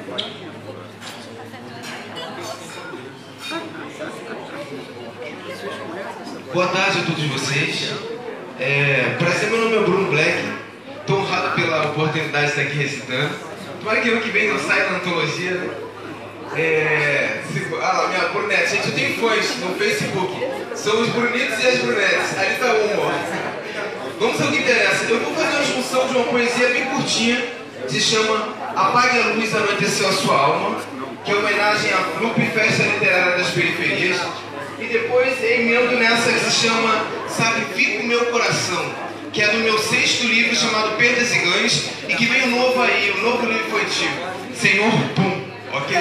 Boa tarde a todos vocês. Prazer, meu nome é Bruno Black. Estou honrado pela oportunidade de estar aqui recitando. Tomara que ano que vem não saia na antologia, né? Minha Brunete. Gente, eu tenho fãs no Facebook. São os Brunitos e as Brunetes. Ali tá uma, ó. Vamos ao que interessa. Eu vou fazer uma junção de uma poesia bem curtinha, que se chama Apague a Luz, Anoiteceu a Sua Alma, que é homenagem à FLUP, Festa Literária das Periferias. E depois emendo nessa que se chama Sacrifico o Meu Coração, que é do meu 6º livro chamado Perdas e Ganhos, e que vem o novo aí, o novo livro infantil, Senhor Pum, ok?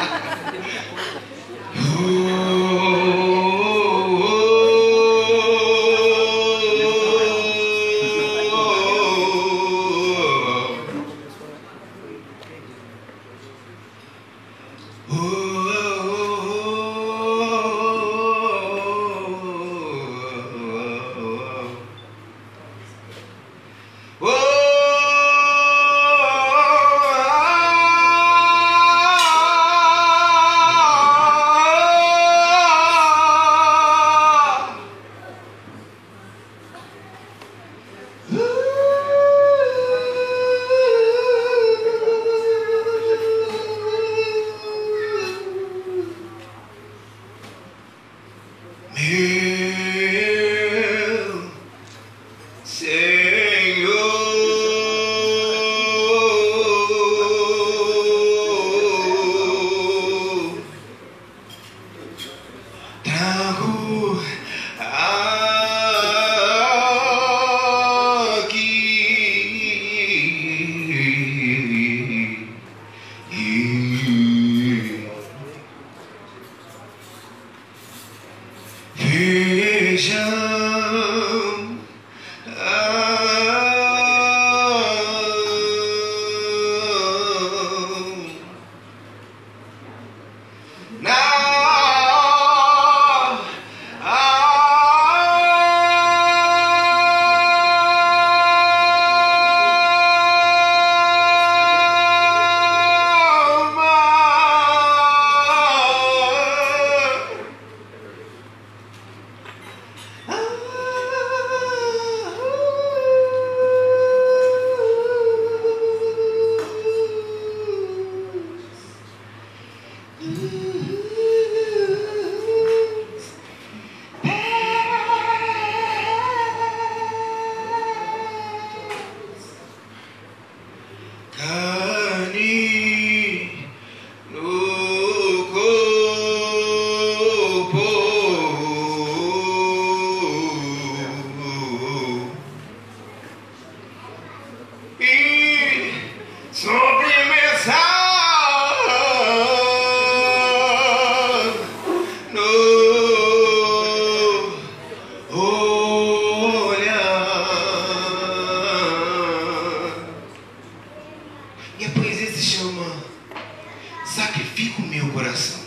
Sacrifico o meu coração.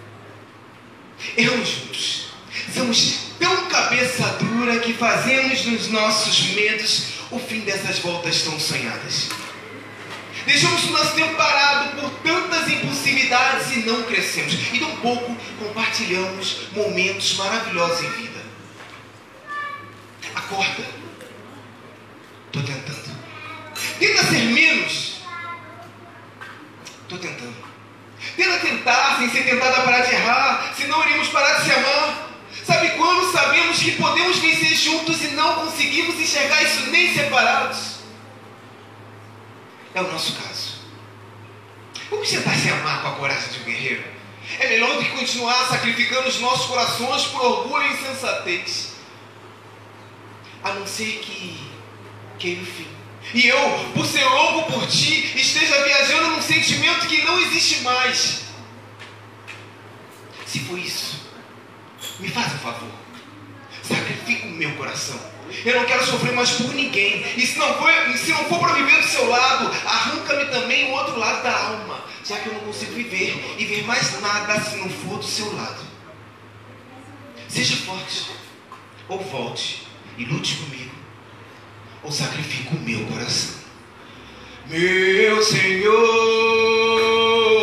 Erramos juntos. Somos tão cabeça dura que fazemos nos nossos medos o fim dessas voltas tão sonhadas. Deixamos o nosso tempo parado por tantas impulsividades e não crescemos. E tão pouco compartilhamos momentos maravilhosos em vida. Acorda. Estou tentando. Tenta ser menos. Estou tentando. Tenta tentar sem ser tentada a parar de errar, senão iremos parar de se amar. Sabe quando sabemos que podemos vencer juntos e não conseguimos enxergar isso nem separados? É o nosso caso. Vamos tentar se amar com a coragem de um guerreiro. É melhor do que continuar sacrificando os nossos corações por orgulho e insensatez. A não ser que queira o fim. E eu, por ser louco por ti, esteja viajando num sentimento que não existe mais. Se for isso, me faz um favor. Sacrifica o meu coração. Eu não quero sofrer mais por ninguém. E se não for para viver do seu lado, arranca-me também o outro lado da alma, já que eu não consigo viver e ver mais nada se não for do seu lado. Seja forte, ou volte e lute comigo, ou sacrifico o meu coração. Meu Senhor,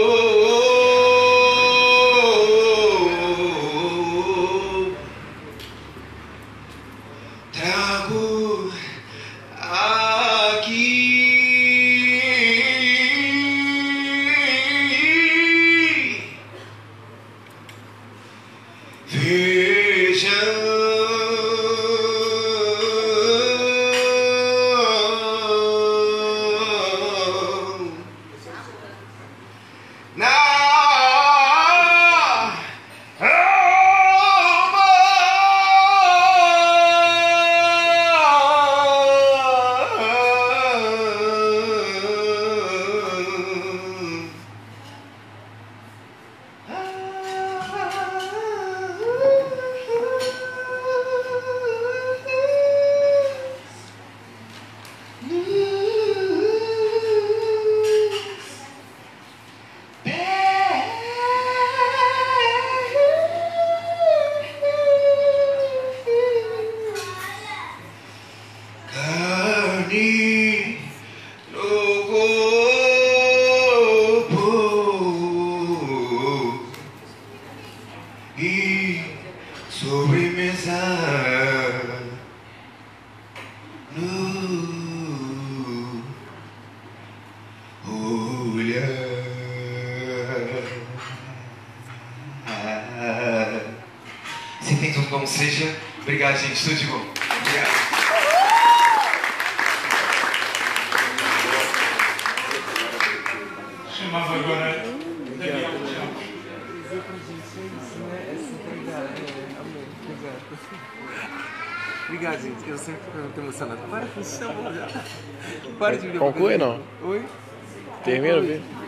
como seja. Obrigado, gente. Tudo de bom. Obrigado. Chamava agora Daniel Jones. Obrigado, gente. Eu sempre fico muito emocionado. Para com isso, já. Para de me Conclui, não? Oi? Termina, viu?